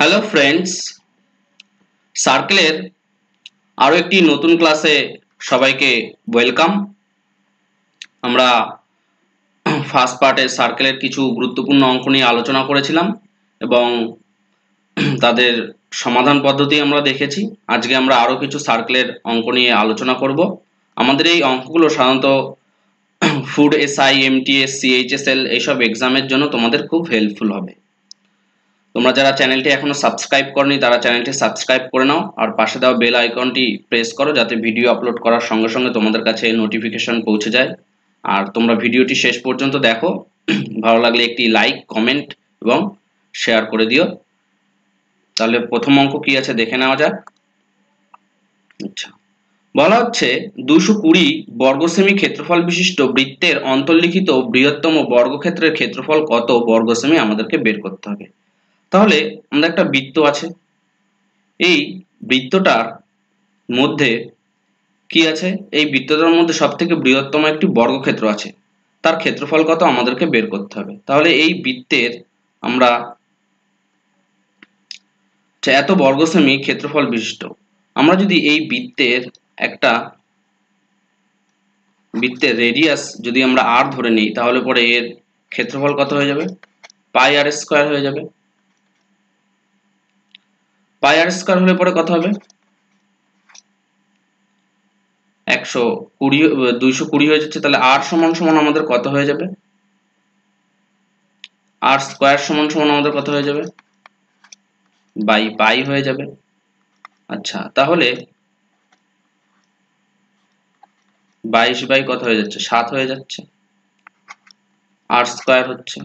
Hello friends, সার্কেলের আরো একটি নতুন ক্লাসে সবাইকে ওয়েলকাম। আমরা ফার্স্ট পার্টে সার্কেলের কিছু গুরুত্বপূর্ণ অঙ্ক নিয়ে আলোচনা করেছিলাম এবং তাদের সমাধান পদ্ধতি আমরা দেখেছি। আজকে আমরা আরো কিছু সার্কেলের অঙ্ক নিয়ে আলোচনা করব। আমাদের এই অঙ্কগুলো সাধারণত ফুড এসআই, এমটিএস, CHSL এইসব এক্সামের জন্য তোমাদের খুব হেল্পফুল হবে। তোমরা যারা চ্যানেলটি এখনো সাবস্ক্রাইব করনি তারা চ্যানেলটি সাবস্ক্রাইব করে নাও আর পাশে দেওয়া বেল আইকনটি প্রেস করো যাতে ভিডিও আপলোড করার সঙ্গে সঙ্গে তোমাদের কাছে নোটিফিকেশন পৌঁছে যায়। আর তোমরা ভিডিওটি শেষ পর্যন্ত দেখো, ভালো লাগলে একটি লাইক, কমেন্ট এবং শেয়ার করে দিও। তাহলে প্রথম অঙ্ক কি আছে দেখে নেওয়া যাক। আচ্ছা, বলা হচ্ছে 220 বর্গ সেমি ক্ষেত্রফল বিশিষ্ট বৃত্তের অন্তর্লিখিত বৃহত্তম বর্গক্ষেত্রের ক্ষেত্রফল কত বর্গ সেমি আমাদেরকে বের করতে হবে। তাহলে আমাদের একটা বৃত্ত আছে, এই বৃত্তটার মধ্যে কি আছে, এই বৃত্তটার মধ্যে সবথেকে বৃহত্তম একটি বর্গক্ষেত্র আছে, তার ক্ষেত্রফল কত আমাদেরকে বের করতে হবে। তাহলে এই বৃত্তের আমরা এত বর্গ সেমি ক্ষেত্রফল বিশিষ্ট, আমরা যদি এই বৃত্তের রেডিয়াস যদি আমরা r ধরে নিই তাহলে পরে এর ক্ষেত্রফল কত হয়ে যাবে, পাই আর স্কয়ার হয়ে যাবে। পাই আর স্কয়ার হলে পরে কত হবে, 220 হয়ে যাচ্ছে। তাহলে r সমান সমান আমাদের কত হয়ে যাবে, r স্কয়ার সমান সমান আমাদের কত হয়ে যাবে, বাই পাই হয়ে যাবে। আচ্ছা, তাহলে 22 বাই কত হয়ে যাচ্ছে, 7 হয়ে যাচ্ছে। r স্কয়ার হচ্ছে,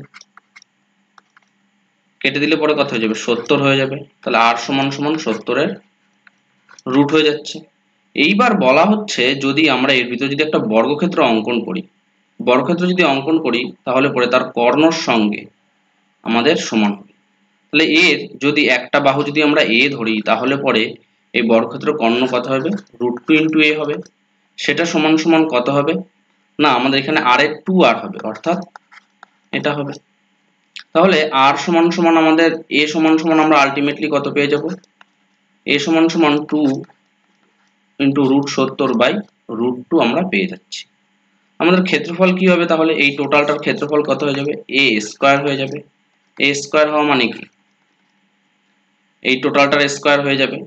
কেটে দিলে পরে কত হয়ে যাবে, 70 হয়ে যাবে। তাহলে r সমান সমান 70 এর রুট হয়ে যাচ্ছে। এইবার বলা হচ্ছে যদি আমরা এর ভিতরে যদি একটা বর্গক্ষেত্র অঙ্কন করি, বর্গক্ষেত্র যদি অঙ্কন করি তাহলে পরে তার কর্ণর সঙ্গে আমাদের সমান হবে। তাহলে এর যদি একটা বাহু যদি আমরা a ধরি তাহলে পরে এই বর্গক্ষেত্র কর্ণ কত হবে, √2 × a হবে। সেটা সমান সমান কত হবে না, আমাদের এখানে r এর 2r হবে, অর্থাৎ এটা হবে। তাহলে r সমান সমান আমাদের a সমান সমান আমরা আলটিমেটলি কত পেয়ে যাব, a সমান সমান 2 × √70/√2 আমরা পেয়ে যাচ্ছি। আমাদের ক্ষেত্রফল কি হবে, তাহলে এই টোটালটার ক্ষেত্রফল কত হয়ে যাবে, a স্কয়ার হয়ে যাবে। a স্কয়ার হওয়া মানে কি, এই টোটালটার স্কয়ার হয়ে যাবে,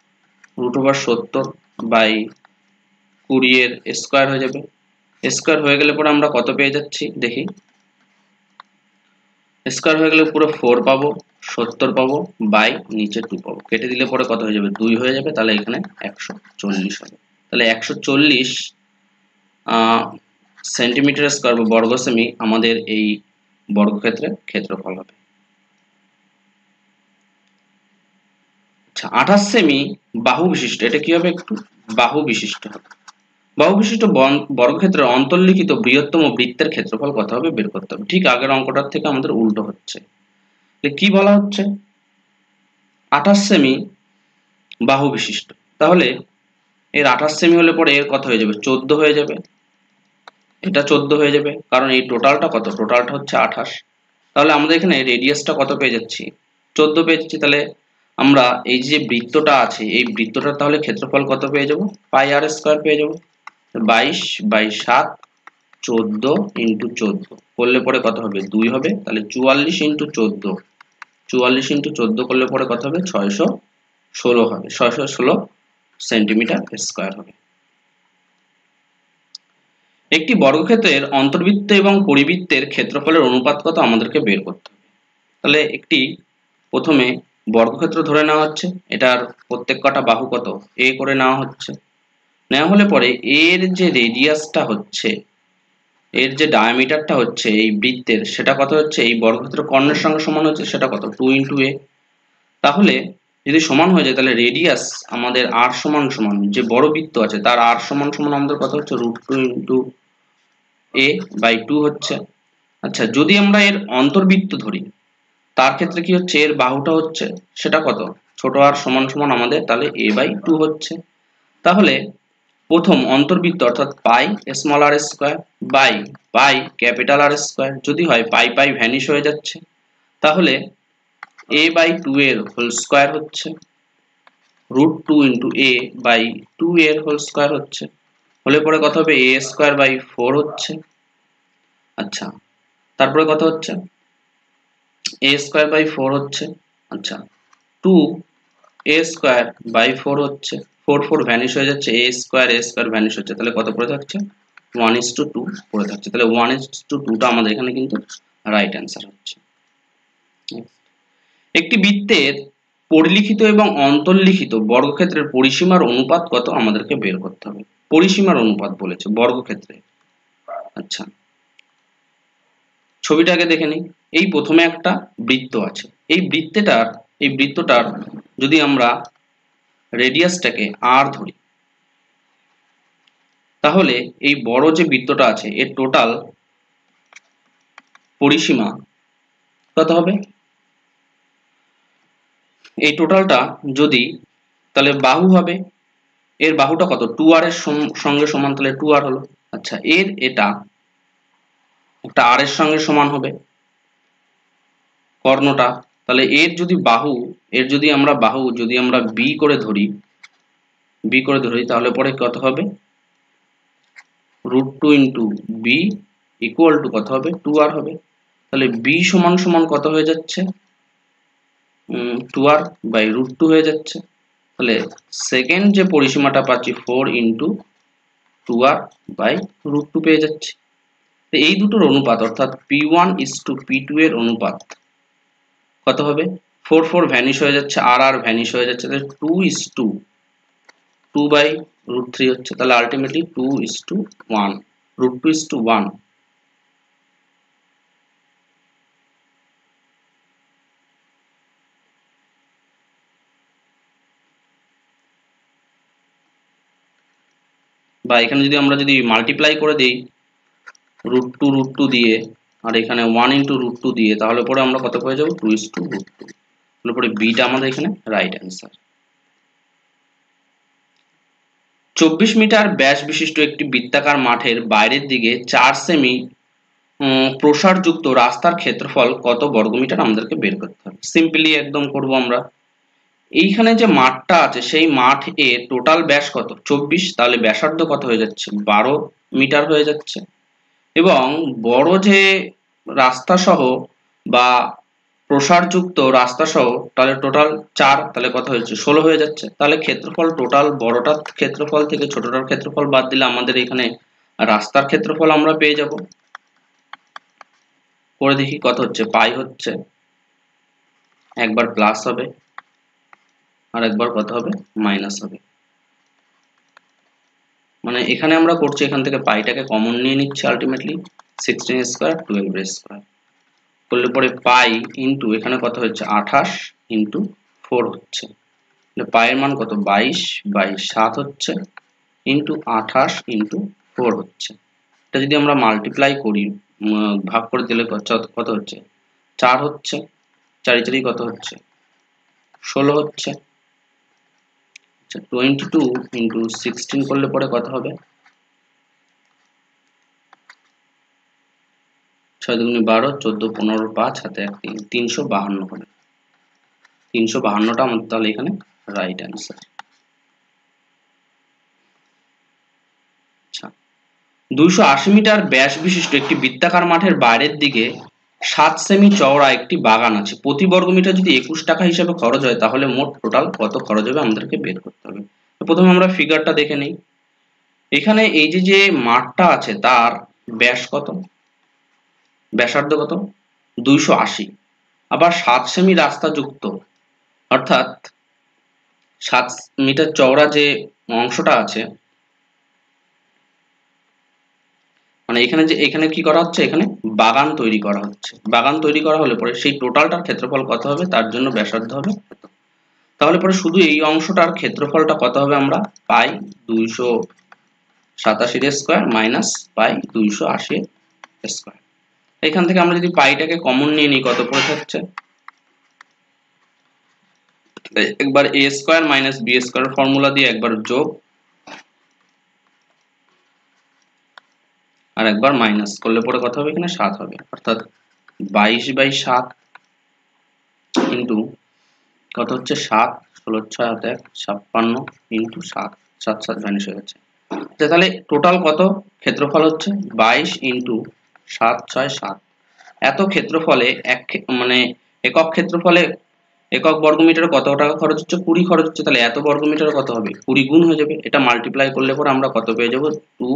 √70/20 এর স্কয়ার হয়ে যাবে। স্কয়ার হয়ে গেলে পরে আমরা কত পেয়ে যাচ্ছি দেখি, স্কয়ার হয়ে গেলে পুরো 4 পাবো, 70 পাবো, বাই নিচে 2 পাবো, কেটে দিলে পরে কত হয়ে যাবে, 2 হয়ে যাবে। তাহলে এখানে 140 হবে। তাহলে 140 সেন্টিমিটার স্কয়ার বা বর্গ সেমি আমাদের এই বর্গক্ষেত্রের ক্ষেত্রফল হবে। আচ্ছা, 28 সেমি বাহু বিশিষ্ট, এটা কি হবে, একটু বাহু বিশিষ্ট হবে। বাহু বিশিষ্ট বর্গক্ষেত্রের অন্তর্লিখিত বৃহত্তম বৃত্তের ক্ষেত্রফল কত হবে বের করতে হবে। ঠিক আগের অঙ্কটার থেকে আমাদের উল্টো হচ্ছে। কি বলা হচ্ছে, 28 সেমি বাহু বিশিষ্ট, তাহলে এর 28 সেমি হলে পরে এর কত হয়ে যাবে, 14 হয়ে যাবে। এটা 14 হয়ে যাবে, কারণ এই টোটালটা কত, টোটালটা হচ্ছে 28। তাহলে আমাদের এখানে রেডিয়াসটা কত পেয়ে যাচ্ছি, 14 পেয়ে যাচ্ছি। তাহলে আমরা এই যে বৃত্তটা আছে এই বৃত্তটার তাহলে ক্ষেত্রফল কত পেয়ে যাব, পাই আর স্কয়ার পেয়ে যাব। 22/7 14 × 14 করলে পরে কত হবে, 2 হবে। তাহলে 44 × 14, 44 × 14 করলে পরে কত হবে, 616 হবে, 616 সেন্টিমিটার স্কয়ার হবে। একটি বর্গক্ষেত্রের অন্তর্বৃত্ত এবং পরিবৃত্তের ক্ষেত্রফলের অনুপাত কত আমাদেরকে বের করতে হবে। তাহলে একটি প্রথমে বর্গক্ষেত্র ধরে নেওয়া হচ্ছে, এটার প্রত্যেক কটা বাহু কত a করে নেওয়া হচ্ছে। নেওয়া হলে পরে এর যে রেডিয়াসটা হচ্ছে, এর যে ডায়ামিটারটা হচ্ছে এই বৃত্তের, সেটা কত হচ্ছে, এই বর্গক্ষেত্রের কর্ণের সঙ্গে সমান হচ্ছে, সেটা কত, 2 × a। তাহলে যদি সমান হয়ে যায় তাহলে রেডিয়াস আমাদের r সমান সমান যে বড় বৃত্ত আছে তার r সমান সমান আমাদের কত হচ্ছে, √2 × a/2 হচ্ছে। আচ্ছা, যদি আমরা এর অন্তর্বৃত্ত ধরি তার ক্ষেত্রে কি হচ্ছে, এর বাহুটা হচ্ছে সেটা কত, ছোট r সমান সমান আমাদের তাহলে a/2 হচ্ছে। তাহলে প্রথম অন্তর্বৃত্ত অর্থাৎ pi small r square by pi capital r square, যদি হয় পাই পাই ভ্যানিশ হয়ে যাচ্ছে, তাহলে a বাই 2 এর হোল স্কয়ার হচ্ছে √2 ইন্টু a বাই 2 এর হোল স্কয়ার হচ্ছে, হলে পরে কত হবে a স্কয়ার বাই 4 হচ্ছে। আচ্ছা, তারপরে কত হচ্ছে a স্কয়ার বাই 4 হচ্ছে। আচ্ছা, 2 a স্কয়ার বাই 4 হচ্ছে, 4 4 ভ্যানিশ হয়ে যাচ্ছে, a স্কয়ার ভ্যানিশ হচ্ছে, তাহলে কত পড়ে থাকছে 1:2 পড়ে থাকছে। তাহলে 1:2 টা আমাদের এখানে কিন্তু রাইট অ্যান্সার হচ্ছে। একটি বৃত্তের পরিলিখিত এবং অন্তর্লিখিত বর্গক্ষেত্রের পরিসীমার অনুপাত কত আমাদেরকে বের করতে হবে। পরিসীমার অনুপাত বলেছে বর্গক্ষেত্রে। আচ্ছা, ছবিটাকে দেখে নিই। এই প্রথমে একটা বৃত্ত আছে, এই বৃত্তটার যদি আমরা রেডিয়াসটাকে r ধরি, তাহলে এই বড় যে বৃত্তটা আছে এর টোটাল পরিসীমা কত হবে? এই টোটালটা যদি, তাহলে বাহু হবে, এর বাহুটা কত 2r এর সঙ্গে সমান, তাহলে 2r হলো। আচ্ছা, এটা একটা r এর সঙ্গে সমান হবে কর্ণটা, তাহলে এর যদি আমরা বাহু b করে ধরি, তাহলে পরে কত হবে √2 ইন্টু b ইকুয়াল টু কত হবে 2r হবে। তাহলে b সমান সমান কত হয়ে যাচ্ছে 2r বাই √2 হয়ে যাচ্ছে। তাহলে সেকেন্ড যে পরিসীমাটা পাচ্ছি 4 ইন্টু 2r বাই √2 পেয়ে যাচ্ছি। তো এই দুটোর অনুপাত অর্থাৎ p1:p2 এর অনুপাত কত হবে? 4 4 ভ্যানিশ হয়ে যাচ্ছে, r ভ্যানিশ হয়ে যাচ্ছে, তাহলে 2:2 বাই √3 হচ্ছে। তাহলে আলটিমেটলি 2:1, √2:1। বা এখানে যদি আমরা মাল্টিপ্লাই করে দিই √2 দিয়ে আর এখানে 1 ইন্টু √2 দিয়ে, তাহলে পরে আমরা কত পেয়ে যাবো 2:√2। তাহলে পরে বিটা আমাদের এখানে রাইট অ্যান্সার। 24 মিটার ব্যাস বিশিষ্ট একটি বৃত্তাকার মাঠের বাইরের দিকে 4 সেমি প্রসারযুক্ত রাস্তার ক্ষেত্রফল কত বর্গমিটার আমাদেরকে বের করতে হবে। সিম্পলি একদম করব আমরা। এইখানে যে মাঠটা আছে সেই মাঠ এ টোটাল ব্যাস কত 24, তাহলে ব্যাসার্ধ কত হয়ে যাচ্ছে 12 মিটার হয়ে যাচ্ছে, এবং বড় যে রাস্তা সহ বা প্রসারযুক্ত রাস্তা সহ তাহলে টোটাল 4, তাহলে কত হয়েছে 16 হয়ে যাচ্ছে। তাহলে ক্ষেত্রফল টোটাল বড়টার ক্ষেত্রফল থেকে ছোটটার ক্ষেত্রফল বাদ দিলে আমাদের এখানে রাস্তার ক্ষেত্রফল আমরা পেয়ে যাব। করে দেখি কত হচ্ছে, পাই হচ্ছে, একবার প্লাস হবে আর একবার কত হবে মাইনাস হবে। মানে এখানে আমরা করছি, এখান থেকে পাইটাকে কমন নিয়ে নিচ্ছি, আলটিমেটলি 16 স্কয়ার 12 স্কয়ার করলে পরে পাই ইন্টু এখানে কত হচ্ছে 28 ইন্টু 4 হচ্ছে, পায়ের মান কত 22 বাই 7 হচ্ছে ইন্টু 28 ইন্টু 4 হচ্ছে। এটা যদি আমরা মাল্টিপ্লাই করি, ভাগ করে দিলে কত হচ্ছে 4 হচ্ছে, 4 4 কত হচ্ছে 16 হচ্ছে। আচ্ছা, 22 ইন্টু 16 করলে পরে কত হবে 6 দুগুণে 12, 14 15 5 হাতে 1 3, 352 হবে। 352টা আমাদের তাহলে এখানে রাইট অ্যান্সার। আচ্ছা, 280 মিটার ব্যাস বিশিষ্ট একটি বৃত্তাকার মাঠের বাইরের দিকে 7 সেমি চওড়া একটি বাগান আছে। প্রতি বর্গ মিটার যদি 21 টাকা হিসাবে খরচ হয়, তাহলে মোট টোটাল কত খরচ হবে আমাদেরকে বের করতে হবে। তো প্রথমে আমরা ফিগারটা দেখে নেই। এখানে এই যে মাঠটা আছে তার ব্যাস কত, ব্যাসার্ধ কত 280, আবার 7 সেমি রাস্তা যুক্ত, অর্থাৎ 7 মিটার চওড়া যে অংশটা আছে, মানে এখানে কি করা হচ্ছে, এখানে বাগান তৈরি করা হচ্ছে। বাগান তৈরি করা হলে পরে সেই টোটালটার ক্ষেত্রফল কত হবে, তার জন্য ব্যাসার্ধ হবে। তাহলে পরে শুধু এই অংশটার ক্ষেত্রফলটা কত হবে, আমরা pi 287 square minus pi 280 square. এখান থেকে আমরা যদি পাইটাকে কমন নিয়ে নিই, কত পড়ে থাকছে, একবার a square minus b square formula দিয়ে একবার যোগ আর একবার মাইনাস করলে পরে কত হবে, এখানে 7 হবে, অর্থাৎ 22 বাই 7 ইন্টু কত হচ্ছে 7, 16 6 1 56 ইন্টু 7, 7 7 ভ্যানিশ হয়ে যাচ্ছে। তাহলে টোটাল কত ক্ষেত্রফল হচ্ছে 22 ইন্টু 7 6 7। এত ক্ষেত্রফলে মানে একক ক্ষেত্রফলে একক বর্গমিটারে কত টাকা খরচ হচ্ছে? 20 খরচ হচ্ছে। তাহলে এত বর্গমিটারে কত হবে? 20 গুণ হয়ে যাবে। এটা মাল্টিপ্লাই করলে পরে আমরা কত পেয়ে যাব?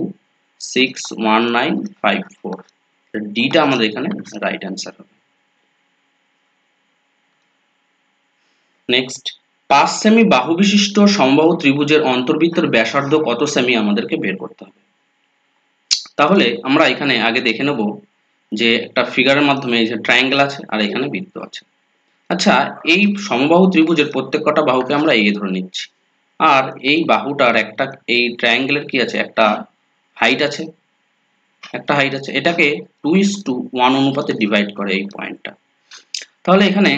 261954। ডিটা আমাদের এখানে রাইট অ্যান্সার হবে। নেক্সট, 5 সেমি বাহু বিশিষ্ট সমবাহু ত্রিভুজের অন্তর্বৃত্তের ব্যাসার্ধ কত সেমি আমাদেরকে বের করতে হবে। তাহলে আমরা এখানে আগে দেখে নেব যে একটা ফিগারের মাধ্যমে এই যে ট্রায়াঙ্গেল আছে আর এখানে বৃত্ত আছে। আচ্ছা, এই সমবাহু ত্রিভুজের প্রত্যেক কটা বাহুকে আমরা এ ধরে নিচ্ছি, আর এই বাহুটার একটা এই ট্রায়াঙ্গেলের কি আছে? একটা হাইট আছে, এটাকে 2:1 অনুপাতে ডিভাইড করে এই পয়েন্টটা। তাহলে এখানে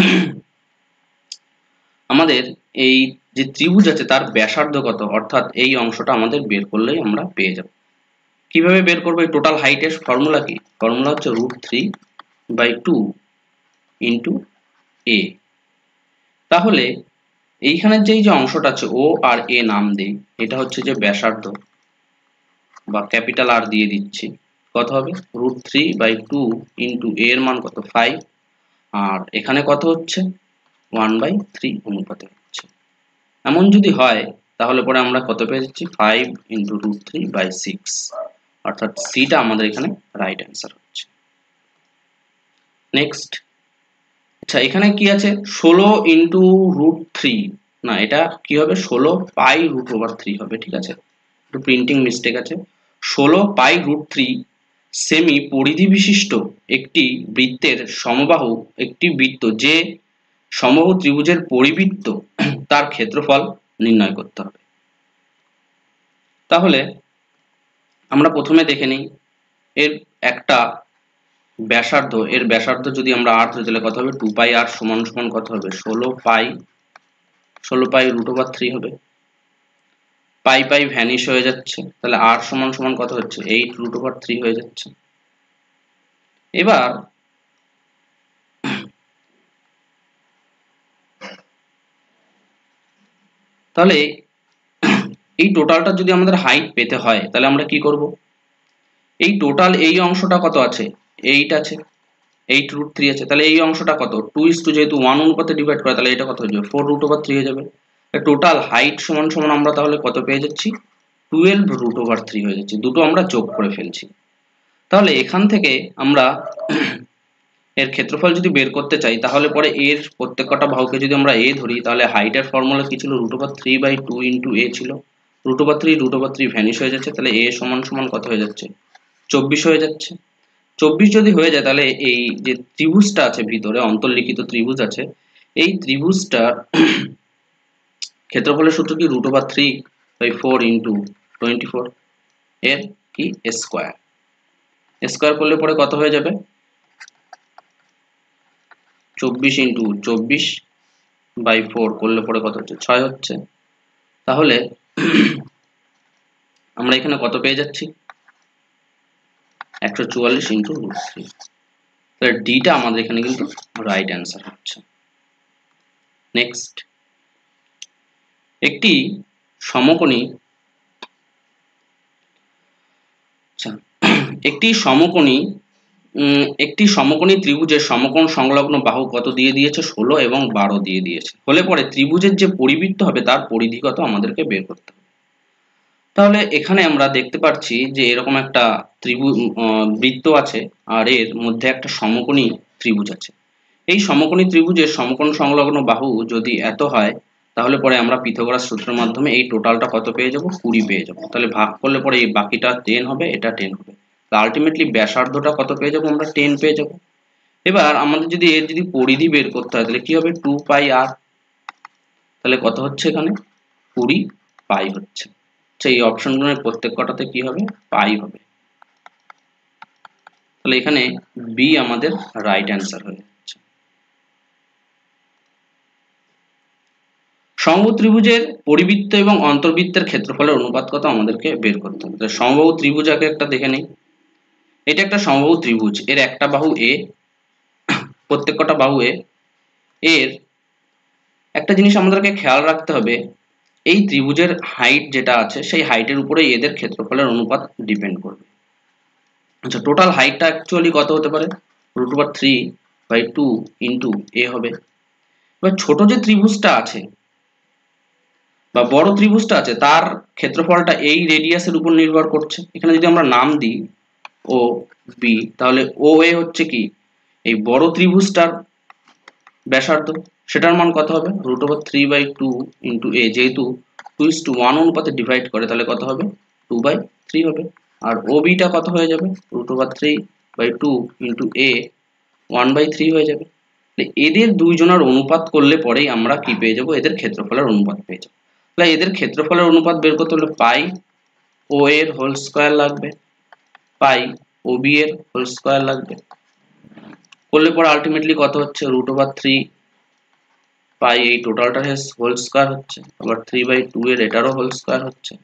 আমাদের এই যে ত্রিভুজ আছে তার ব্যাসার্ধ কত, অর্থাৎ এই অংশটা আমাদের বের করলেই আমরা পেয়ে যাব। কিভাবে বের করবো? এই টোটাল হাইটের ফর্মুলা কি? ফর্মুলা হচ্ছে √3/2 ইন্টু এ। তাহলে এইখানে যেই যে অংশটা আছে ও আর এ নাম দেই, এটা হচ্ছে যে ব্যাসার্ধ বা ক্যাপিটাল আর দিয়ে দিচ্ছি। কত হবে? √3/2 ইন্টু এ এর মান কত? 5, আর এখানে কত হচ্ছে? 1/3 অনুপাতে হচ্ছে। এমন যদি হয় তাহলে পরে আমরা কত পেয়ে যাচ্ছি? 5 ইন্টু √3/6, অর্থাৎ সিটা আমাদের এখানে রাইট অ্যান্সার হচ্ছে। নেক্সট, আচ্ছা এখানে কি আছে? 16 ইন্টু √3, না এটা কি হবে? 16 পাই √3 হবে। ঠিক আছে, একটু প্রিন্টিং মিস্টেক আছে। 16 পাই √3 সেমি পরিধি বিশিষ্ট একটি বৃত্তের সমবাহু একটি বৃত্ত যে সমবাহু ত্রিভুজের পরিবৃত্ত তার ক্ষেত্রফল নির্ণয় করতে হবে। তাহলে আমরা প্রথমে দেখে নিই এর একটা ব্যাসার্ধ, এর ব্যাসার্ধ যদি আমরা r ধরি তাহলে কত হবে? 2 পাই r সমান সমান কত হবে? 16 পাই √3 হবে। পাই পাই ভ্যানিশ হয়ে যাচ্ছে, তাহলে r সমান সমান কত হচ্ছে? 8 √3 হয়ে যাচ্ছে। এবার তাহলে এই টোটালটা যদি আমাদের হাইট পেতে হয় তাহলে আমরা কি করব? এই টোটাল এই অংশটা কত আছে? 8 আছে, 8 √3 আছে, তাহলে এই অংশটা কত? 2:1 যেহেতু 1 অনুপাতে ডিভাইড করে, তাহলে এটা কত হয়ে যাবে? 4 √3 হয়ে যাবে। টোটাল হাইট সমান সমান আমরা তাহলে কত পেয়ে যাচ্ছি? 12 √3 হয়ে যাচ্ছে। দুটো আমরা যোগ করে ফেলছি। তাহলে এখান থেকে আমরা এর ক্ষেত্রফল যদি বের করতে চাই তাহলে পরে এর প্রত্যেক কটা বাহুকে যদি আমরা এ ধরি, তাহলে হাইটের ফর্মুলা কি ছিল? √3/2 ইন্টু এ ছিল। √3 ভ্যানিশ হয়ে যাচ্ছে, তাহলে এ সমান সমান কত হয়ে যাচ্ছে? 24 হয়ে যাচ্ছে। 24 যদি হয়ে যায় তাহলে এই যে ত্রিভুজটা আছে ভিতরে অন্তর্লিখিত ত্রিভুজ আছে, এই ত্রিভুজটা ক্ষেত্রফলের সূত্র কি? √3/4 ইন্টু 24 এর কি স্কোয়ার। স্কোয়ার করলে পরে কত হয়ে যাবে? 24 ইন্টু 24/4 করলে পরে কত হচ্ছে? 6 হচ্ছে। তাহলে আমরা এখানে কত পেয়ে যাচ্ছি? 144 ইন্টু √3। তাহলে ডিটা আমাদের এখানে কিন্তু রাইট অ্যান্সার হচ্ছে। নেক্সট, একটি সমকোণী একটি সমকোণী ত্রিভুজের সমকোণ সংলগ্ন বাহু কত দিয়ে দিয়েছে? 16 এবং 12 দিয়ে দিয়েছে। হলে পরে ত্রিভুজের যে পরিবৃত্ত হবে তার পরিধি কত আমাদেরকে বের করতে হবে। তাহলে এখানে আমরা দেখতে পাচ্ছি যে এরকম একটা ত্রিভুজ বৃত্ত আছে, আর এর মধ্যে একটা সমকোণী ত্রিভুজ আছে। এই সমকোণী ত্রিভুজের সমকোণ সংলগ্ন বাহু যদি এত হয় তাহলে পরে আমরা পিথাগোরাস সূত্রের মাধ্যমে এই টোটালটা কত পেয়ে যাব? 20 পেয়ে যাব। তাহলে ভাগ করলে পরে এই বাকিটা 10 হবে, এটা 10 হবে। আলটিমেটলি ব্যাসার্ধটা কত পেয়ে যাব? আমরা 10 পেয়ে যাব। এবার আমাদের যদি এর যদি পরিধি বের করতে হয় তাহলে কি হবে? 2 পাই r, তাহলে কত হচ্ছে এখানে? 20 পাই হচ্ছে। এই অপশনগুলোর প্রত্যেক কটাতে কি হবে? পাই হবে। তাহলে এখানে বি আমাদের রাইট অ্যান্সার হয়ে যাচ্ছে। সমবাহু ত্রিভুজের পরিবৃত্ত এবং অন্তর্বৃত্তের ক্ষেত্রফলের অনুপাত কত আমাদেরকে বের করতে হবে। সমবাহু ত্রিভুজ আগে একটা দেখে নেই। এটা একটা সমবাহু ত্রিভুজ, এর একটা বাহু এ, প্রত্যেক কটা বাহু এ, এর একটা জিনিস আমাদেরকে খেয়াল রাখতে হবে, এই ত্রিভুজের হাইট যেটা আছে সেই হাইটের উপরে এদের ক্ষেত্রফলের অনুপাত ডিপেন্ড করবে। আচ্ছা, টোটাল হাইটটা অ্যাকচুয়ালি কত হতে পারে? √3/2 ইন্টু এ হবে। এবার ছোট যে ত্রিভুজটা আছে বা বড় ত্রিভুজটা আছে তার ক্ষেত্রফলটা এই রেডিয়াসের উপর নির্ভর করছে। এখানে যদি আমরা নাম দিই ও বি, তাহলে ও এ হচ্ছে কি এই বড় ত্রিভুজটার ব্যাসার্ধ, সেটার মান কত হবে? √3/2 ইন্টু এ, যেহেতু 2:1 অনুপাতে ডিভাইড করে তাহলে কত হবে? 2/3 হবে। আর ও বিটা কত হয়ে যাবে? √3/2 ইন্টু এ 1/3 হয়ে যাবে। এদের দুইজনের অনুপাত করলে পরেই আমরা কি পেয়ে যাব? এদের ক্ষেত্রফলের অনুপাত পেয়ে যাব। তাহলে এদের ক্ষেত্রফলের অনুপাত বের করতে হলে পাই ও এর হোল স্কয়ার লাগবে, পাই ও বি এর হোল স্কয়ার লাগবে, করলে পরে আলটিমেটলি কত হচ্ছে? √3 পাই এই টোটালটার হোল স্কয়ার হচ্ছে, আবার 3/2 এর এটারও হোল স্কয়ার হচ্ছে,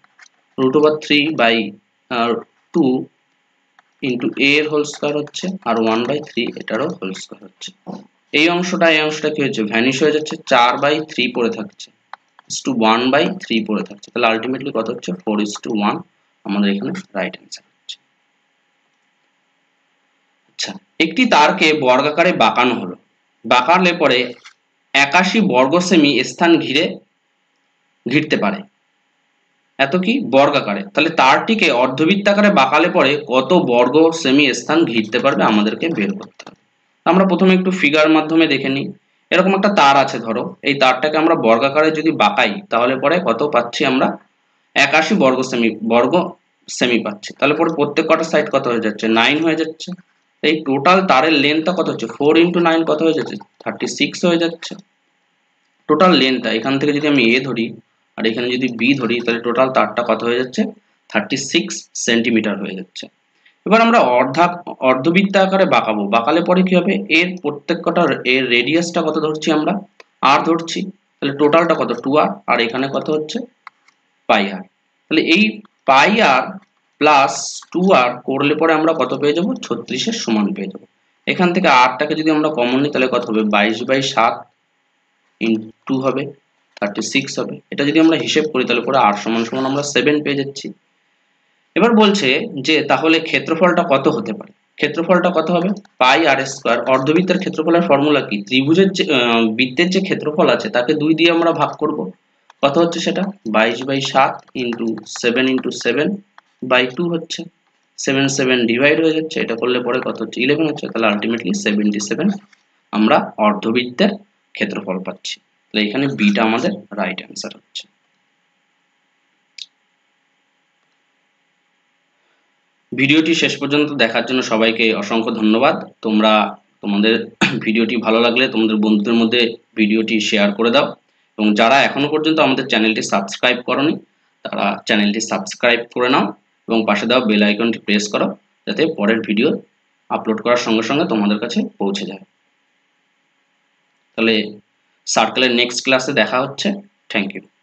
√3/2 ইন্টু এ এর হোল স্কয়ার হচ্ছে, আর 1/3 এটারও হোল স্কয়ার হচ্ছে। এই অংশটা কি হচ্ছে? ভ্যানিশ হয়ে যাচ্ছে, 4/3 পড়ে থাকছে, 1/3 পড়ে থাকছে। তাহলে আলটিমেটলি কত হচ্ছে? 4:1 আমাদের এখানে রাইট অ্যান্সার হচ্ছে। আচ্ছা, একটি তারকে বর্গাকারে বাঁকানো হলো, বাঁকালে পরে 81 বর্গ সেমি স্থান ঘিরতে পারে, এত কি বর্গাকারে। তাহলে তারটিকে অর্ধবৃত্তাকারে বাঁকালে পরে কত বর্গ সেমি স্থান ঘিরতে পারবে আমাদেরকে বের করতে হবে। আমরা প্রথমে একটু ফিগার মাধ্যমে দেখে নিই। এরকম একটা তার আছে, ধরো এই তারটাকে আমরা বর্গাকারে যদি বাঁকাই তাহলে পরে কত পাচ্ছি আমরা? 81 বর্গ সেমি পাচ্ছি। তাহলে পরে প্রত্যেক কটা সাইড কত হয়ে যাচ্ছে? 9 হয়ে যাচ্ছে। এই টোটাল তারের লেন্থটা কত হচ্ছে? 4 × 9 কত হয়ে যাচ্ছে? 36 হয়ে যাচ্ছে টোটাল লেন্থটা। এখান থেকে যদি আমি এ ধরি আর এখানে যদি বি ধরি তাহলে টোটাল তারটা কত হয়ে যাচ্ছে? 36 সেন্টিমিটার হয়ে যাচ্ছে। এবার আমরা অর্ধবৃত্তাকারে বাঁকাবো, বাঁকালে পরে কি হবে? এর প্রত্যেক কটা এর রেডিয়াসটা কত ধরছি আমরা? আর ধরছি। তাহলে টোটালটা কত? 2r, আর এখানে কত হচ্ছে? পাই আর। তাহলে এই পাই আর প্লাস 2r করলে পরে আমরা কত পেয়ে যাব? 36 এর সমান পেয়ে যাব। এখান থেকে rটাকে যদি আমরা কমন নিই তাহলে কত হবে? 22/7 ইন্টু হবে 36 হবে। এটা যদি আমরা হিসেব করি তাহলে পরে r সমান আমরা 7 পেয়ে যাচ্ছি। এবার বলছে যে তাহলে ক্ষেত্রফলটা কত হতে পারে? ক্ষেত্রফলটা কত হবে? পাই আর স্কয়ার। অর্ধবৃত্তের ক্ষেত্রফলের ফর্মুলা কি? ত্রিভুজের যে বৃত্তের যে ক্ষেত্রফল আছে তাকে 2 দিয়ে আমরা ভাগ করব। কত হচ্ছে সেটা? 22/7 ইন্টু 7 ইন্টু 7/2 হচ্ছে। 7 ডিভাইড হয়ে যাচ্ছে, এটা করলে পরে কত হচ্ছে? 11 হচ্ছে। তাহলে আলটিমেটলি 77 আমরা অর্ধবৃত্তের ক্ষেত্রফল পাচ্ছি। তাহলে এখানে বিটা আমাদের রাইট অ্যান্সার হচ্ছে। ভিডিওটি শেষ পর্যন্ত দেখার জন্য সবাইকে অসংখ্য ধন্যবাদ। তোমরা তোমাদের ভিডিওটি ভালো লাগলে তোমাদের বন্ধুদের মধ্যে ভিডিওটি শেয়ার করে দাও, এবং যারা এখনো পর্যন্ত আমাদের চ্যানেলটি সাবস্ক্রাইব করোনি তারা চ্যানেলটি সাবস্ক্রাইব করে নাও এবং পাশে দেওয়া বেল আইকনটি প্রেস করো যাতে পরের ভিডিও আপলোড করার সঙ্গে সঙ্গে তোমাদের কাছে পৌঁছে যায়। তাহলে সার্কেলের নেক্সট ক্লাসে দেখা হচ্ছে। Thank you.